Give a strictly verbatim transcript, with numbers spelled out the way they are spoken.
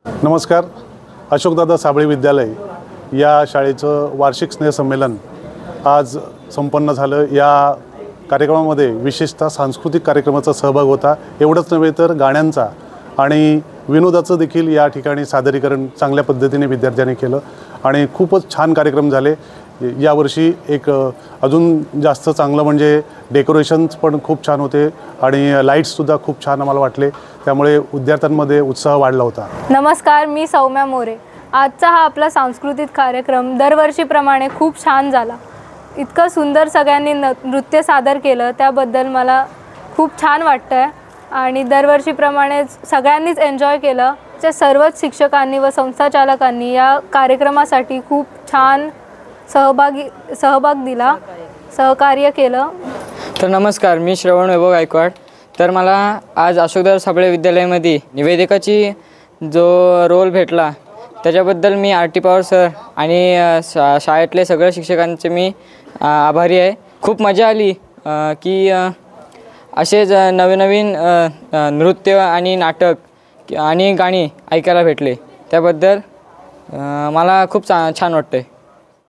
नमस्कार. अशोकदादा साबळे विद्यालय या शाळेचं वार्षिक स्नेहसंमेलन आज संपन्न झालं. या कार्यक्रमामध्ये विशेषतः सांस्कृतिक कार्यक्रमाचा सहभाग होता. एवढंच नव्हे तर गाण्यांचा आणि विनोदाचं देखील या ठिकाणी सादरीकरण चांगल्या पद्धतीने विद्यार्थ्यांनी केलं आणि खूपच छान कार्यक्रम झाले. यावर्षी एक अजून जास्त चांगलं म्हणजे डेकोरेशन्स पण खूप छान होते आणि लाईट्ससुद्धा खूप छान आम्हाला वाटले. त्यामुळे विद्यार्थ्यांमध्ये उत्साह वाढला होता. नमस्कार, मी सौम्या मोरे. आजचा हा आपला सांस्कृतिक कार्यक्रम दरवर्षीप्रमाणे खूप छान झाला. इतकं सुंदर सगळ्यांनी न नृत्य सादर केलं त्याबद्दल मला खूप छान वाटतं आहे आणि दरवर्षीप्रमाणेच सगळ्यांनीच एन्जॉय केलं. त्या सर्वच शिक्षकांनी व संस्थाचालकांनी या कार्यक्रमासाठी खूप छान सहभागी सहभाग दिला, सहकार्य केलं. तर नमस्कार, मी श्रवण वैभव गायकवाड. तर मला आज अशोकदादा साबळे विद्यालयामध्ये निवेदिकाची जो रोल भेटला त्याच्याबद्दल मी आर टी पवार सर आणि शा शाळेतले सगळ्या शिक्षकांचे मी आभारी आहे. खूप मजा आली की असेच नवीन नवीन नृत्य आणि नाटक आणि गाणी ऐकायला भेटले. त्याबद्दल मला खूप चा छान वाटतं आहे.